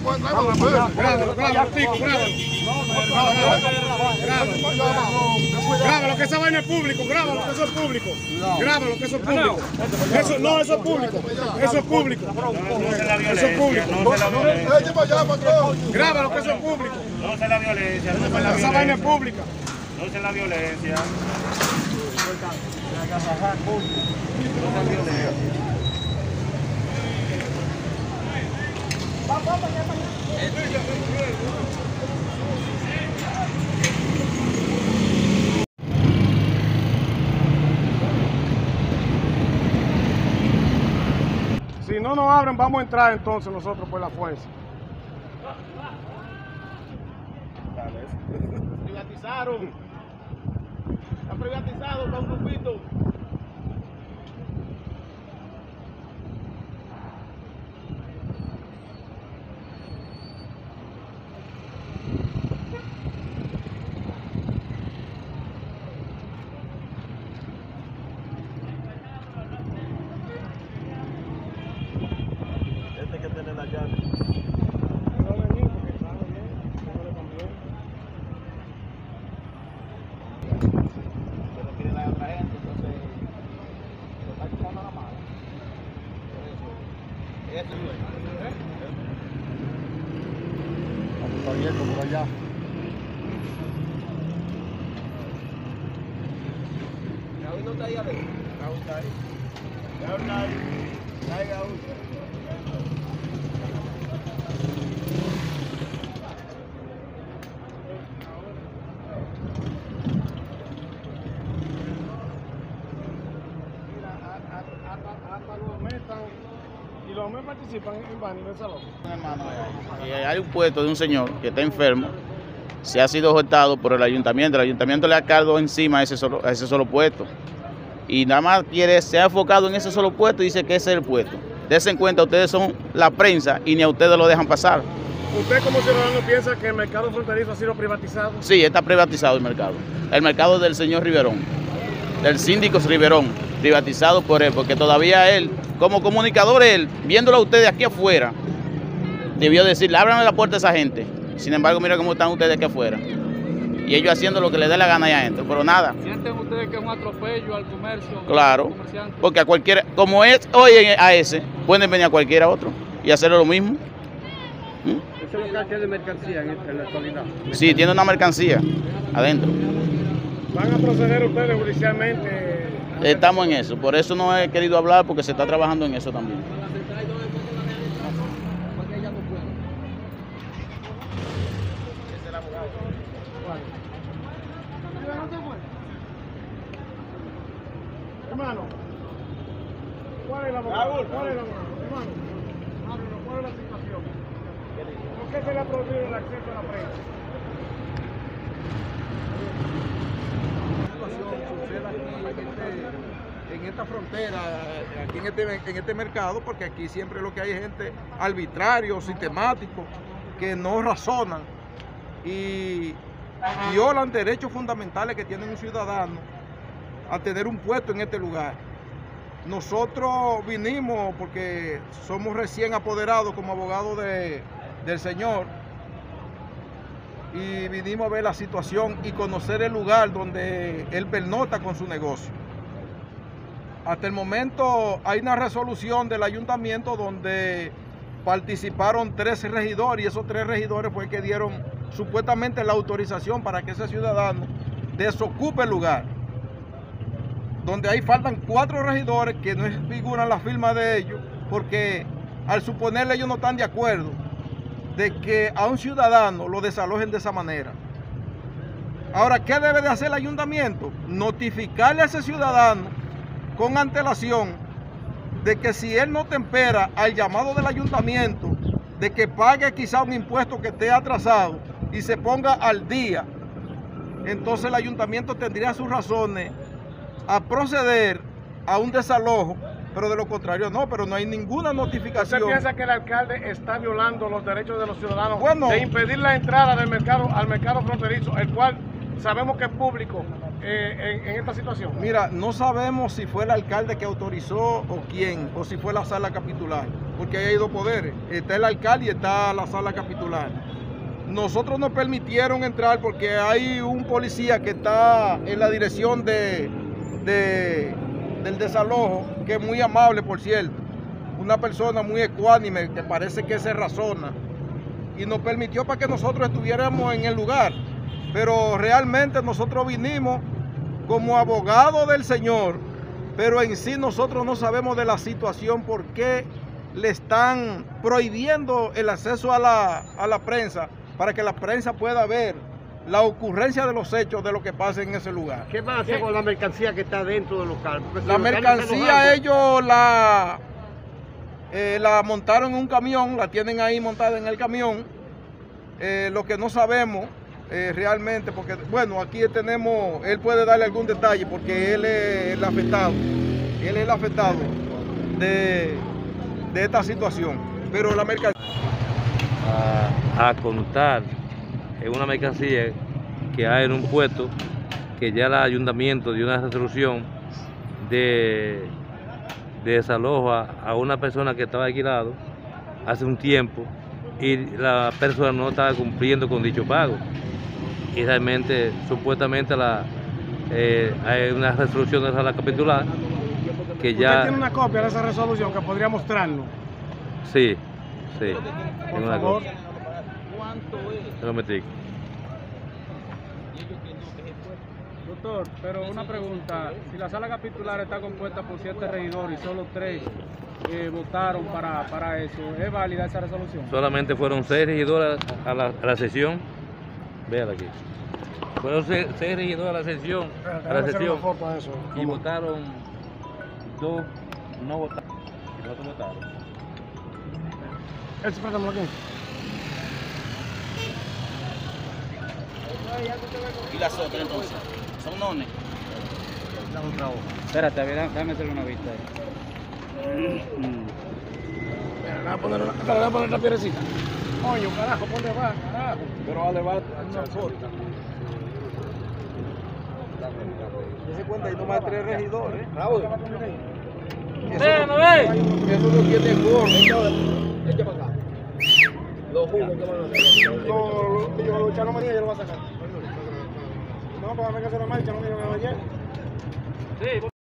Grábalo, que esa vaina es público, grábalo, que eso es público. Grábalo, que eso es público. Eso no, eso es público. Eso es público. Eso es público. Grábalo, que eso es público. No usen la violencia, no usen la violencia. Esa vaina es pública. No usen la violencia. No usen violencia. Si no nos abren, vamos a entrar entonces nosotros por la fuerza. Privatizaron. Está privatizado, está un grupito. Este que tiene la llave. Pero quiere la otra gente, entonces lo está quitando la mano. Por eso. Está abierto por allá. Raúl no está ahí adentro. Raúl está ahí. Raúl está ahí. Está ahí, Raúl. Y los hombres participan en baño del salón. Hay un puesto de un señor que está enfermo, se ha sido ofertado por el ayuntamiento le ha cargado encima a ese solo puesto. Y nada más se ha enfocado en ese solo puesto y dice que ese es el puesto. Dense en cuenta, ustedes son la prensa y ni a ustedes lo dejan pasar. ¿Usted como ciudadano piensa que el mercado fronterizo ha sido privatizado? Sí, está privatizado el mercado. El mercado del señor Riverón, del síndico Riverón, privatizado por él, porque todavía él, como comunicador, él, viéndolo a ustedes aquí afuera, debió decirle, ábranle la puerta a esa gente. Sin embargo, mira cómo están ustedes aquí afuera. Y ellos haciendo lo que les dé la gana allá adentro, pero nada. ¿Sienten ustedes que es un atropello al comercio? Claro, porque a cualquiera, como es hoy a ese, pueden venir a cualquiera otro y hacerlo lo mismo. ¿Ese local tiene mercancía en la actualidad? Sí, tiene una mercancía adentro. ¿Van a proceder ustedes judicialmente? Estamos en eso, por eso no he querido hablar, porque se está trabajando en eso también. Hermano, ¿cuál es la abogado? ¿Cuál es la abogado? Hermano, ábrelo, ¿cuál es la situación? ¿Por qué se le ha prohibido el acceso a la prensa? En esta frontera, aquí en este mercado, porque aquí siempre lo que hay es gente arbitrario, sistemático, que no razonan y violan derechos fundamentales que tiene un ciudadano a tener un puesto en este lugar. Nosotros vinimos porque somos recién apoderados como abogados del señor y vinimos a ver la situación y conocer el lugar donde él pernocta con su negocio. Hasta el momento hay una resolución del ayuntamiento donde participaron 13 regidores y esos 3 regidores fue que dieron supuestamente la autorización para que ese ciudadano desocupe el lugar. Donde ahí faltan 4 regidores que no figuran la firma de ellos porque al suponerle ellos no están de acuerdo de que a un ciudadano lo desalojen de esa manera. Ahora, ¿qué debe de hacer el ayuntamiento? Notificarle a ese ciudadano con antelación de que si él no tempera al llamado del ayuntamiento de que pague quizá un impuesto que esté atrasado y se ponga al día, entonces el ayuntamiento tendría sus razones a proceder a un desalojo, pero de lo contrario no, pero no hay ninguna notificación. ¿Usted piensa que el alcalde está violando los derechos de los ciudadanos Bueno, de impedir la entrada del mercado al mercado fronterizo, el cual sabemos que es público en esta situación? Mira, no sabemos si fue el alcalde que autorizó o quién, o si fue la sala capitular. porque ahí hay dos poderes, está el alcalde y está la sala capitular. Nosotros nos permitieron entrar porque hay un policía que está en la dirección del desalojo, que es muy amable, por cierto, una persona muy ecuánime, que parece que se razona, y nos permitió para que nosotros estuviéramos en el lugar. Pero realmente nosotros vinimos como abogados del Señor, pero en sí nosotros no sabemos de la situación, por qué le están prohibiendo el acceso a la prensa, para que la prensa pueda ver la ocurrencia de los hechos de lo que pasa en ese lugar. ¿Qué van a hacer con la mercancía que está dentro del local? Porque La mercancía ellos la montaron en un camión, la tienen ahí montada en el camión. Lo que no sabemos realmente, porque bueno, aquí tenemos, él puede darle algún detalle porque él es el afectado. Él es el afectado de esta situación. Pero la mercancía... a contar en una mercancía que hay en un puesto, que ya el ayuntamiento dio una resolución de desalojo a una persona que estaba alquilado hace un tiempo, y la persona no estaba cumpliendo con dicho pago, y realmente supuestamente hay una resolución de la sala capitular que ya... ¿Usted tiene una copia de esa resolución que podría mostrarnos? Sí, sí. Por favor. Doctor, pero una pregunta, si la sala capitular está compuesta por 7 regidores y solo 3 votaron para eso, ¿es válida esa resolución? Solamente fueron 6 regidores a la sesión, véala aquí, fueron 6 regidores a la sesión, y votaron 2, no votaron, y los otros votaron. Aquí. ¿Y las otras entonces? ¿Son nones? Espérate, déjame hacerle una vista ahí. Le voy a poner la piedrecita. Coño, carajo, ¿dónde va? Carajo. Pero vale, va una corta. Se cuenta, hay nomás 3 regidores. Eso no tiene forma. Echa para acá. Los jugos que van a hacer. Yo, Chano María, yo lo voy a sacar. No, para que se la marcha, no me lo ayer. Sí.